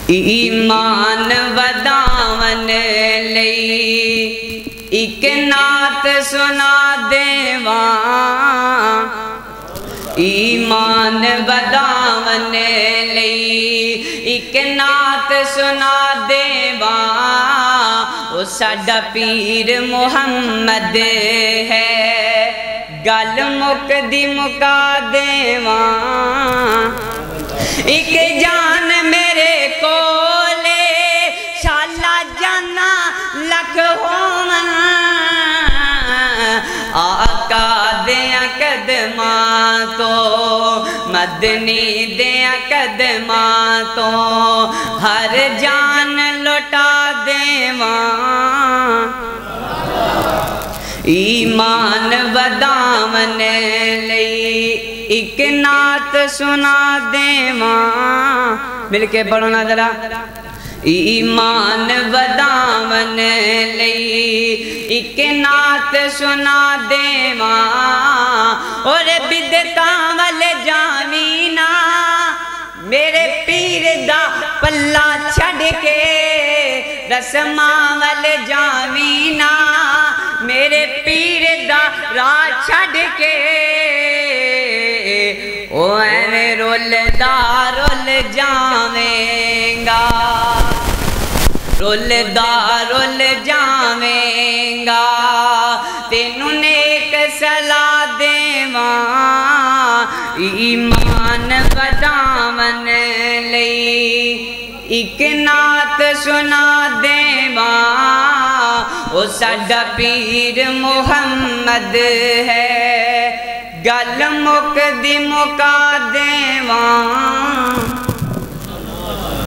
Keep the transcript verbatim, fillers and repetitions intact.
ایمان وداون لئی ایک نعت سنا دیواں ایمان وداون لئی ایک نعت سنا دیواں وہ ساڈا پیر محمد ہے گل مک دی مکا دیواں ایک جان میرے کولے شالا جانا لکھ ہومن آقا دیاں قدماں تو مدنی دیاں قدماں تو ہر جان لٹا دیواں ایمان وداون لئی ایک نعت سنا دیواں مل کے پڑھنا ذرا ایمان وداون لئی ایک نعت سنا دیواں اور بدعتاں ول جاوینا میرے پیر دا پلہ چھڑ کے رسماں ول جاوینا میرے پیر دا راہ چھڑ کے او ایویں رولدا رول جاویں گا رولدا رول جاویں گا تینوں نیک صلاح دیواں ایمان وداون لئی ایک نعت سنا دیواں وہ ساڈا پیر محمد ہے گل مک دی مکا دیواں